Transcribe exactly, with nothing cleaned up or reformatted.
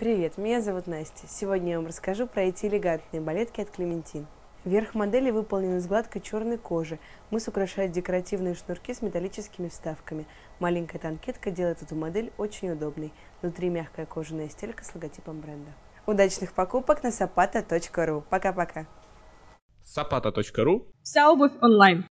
Привет, меня зовут Настя. Сегодня я вам расскажу про эти элегантные балетки от Клементин. Верх модели выполнен из гладкой черной кожи. Мыс украшает декоративные шнурки с металлическими вставками. Маленькая танкетка делает эту модель очень удобной. Внутри мягкая кожаная стелька с логотипом бренда. Удачных покупок на сапата точка ру. Пока-пока. сапата точка ру. Вся обувь онлайн.